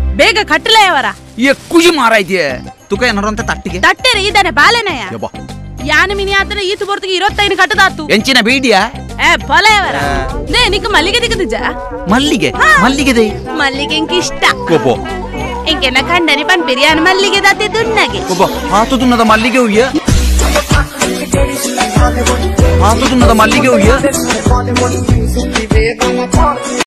ಬೇಗ ಕಟ್ಟಲೆಯವರ ये कुछ मारा ಇದೆಯೇ ತುಕ ಏನಾರು ಅಂತ ತಟ್ಟಿಗೆ ತಟ್ಟೆರೆ ಇದನೆ ಬಾಲೆನಯ ಯಾನ ಮಿನಿ ಆತನ ಈತು ಬರ್ತಗೆ 25 ಕಟ್ಟದಾತು ಎಂಚಿನ ಬೀಡಿಯಾ ಬಲೆಯವರ ನೇ ನಿಕ ಮಲ್ಲಿಗೆ ದಿಗದಿಜ ಮಲ್ಲಿಗೆ ಮಲ್ಲಿಗೆ ಮಲ್ಲಿಗೆ ಎಂಕ ಇಷ್ಟ ಕೋಪೋ ಎಂಕೆನ ಕಂಡನಿ ಪನ್ ಬಿರಿಯಾನಿ ಮಲ್ಲಿಗೆ ದತ್ತೆ ದುನ್ನಗೆ ಕೋಪೋ ಹಾತು ದುನ್ನದ ಮಲ್ಲಿಗೆ ಉಯ್ಯ ಹಾತು ದುನ್ನದ ಮಲ್ಲಿಗೆ ಉಯ್ಯ